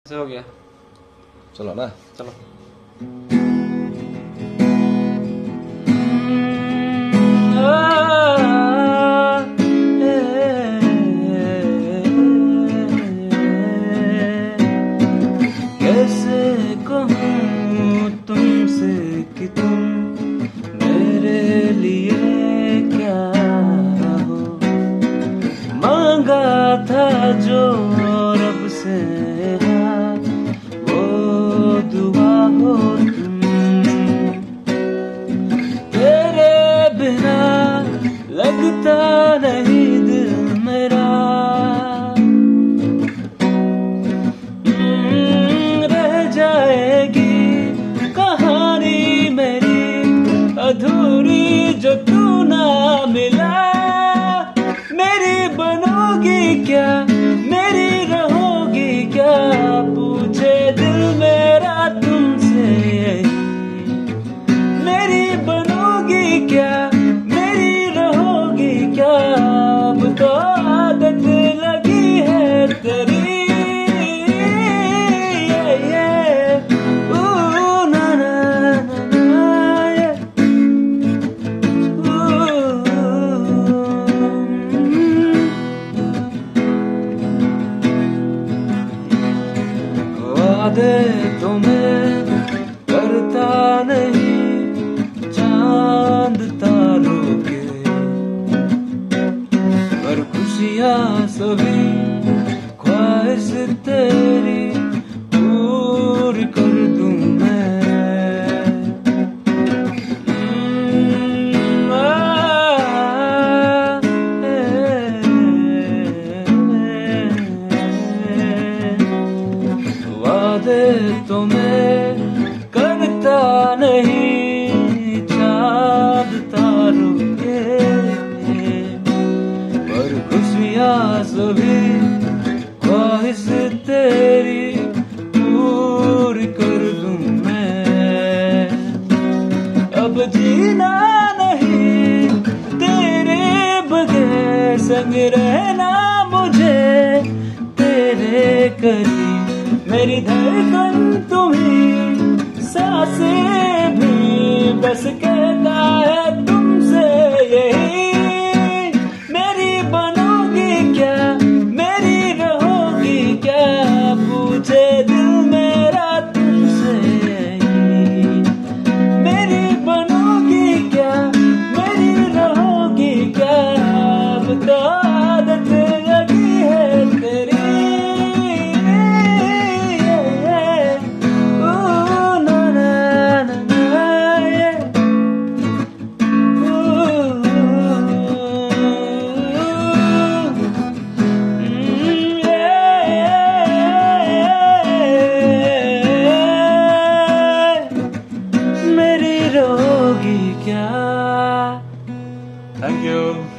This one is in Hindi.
से हो गया। चलो ना, चलो। कैसे कहूँ तुमसे कि तुम मेरे लिए क्या हो, मांगा था जो रब से वो दुआ हो तुम। तेरे बिना लगता नहीं दिल मेरा, रह जाएगी कहानी मेरी अधूरी जो तू ना मिला। मेरी बनोगी क्या, मेरी रहोगी क्या, पूछे दिल मेरा तुमसे यही। मेरी बनोगी क्या, मेरी रहोगी क्या, अब तो आदत लगी है तेरी। वादे तो मैं करता नहीं चांद तारों के, पर खुशियाँ सभी ख्वाहिश तेरी पूरी कर दूं मैं। वादे तो मैं करता नहीं चांद तारों के, पर खुशियाँ सभी ख्वाहिश तेरी पूरी कर दूं मैं। अब जीना नहीं तेरे बगैर, संग रहना मुझे तेरे करीब। मेरी धड़कन तुम्ही, सांसें भी बस कहता है तुमसे यही। मेरी बनोगी क्या, मेरी रहोगी क्या, पूछे दिल मेरा तुमसे यही। मेरी बनोगी क्या, मेरी रहोगी क्या, अब तो आदत लगी है तेरी। रहोगी क्या। Thank you.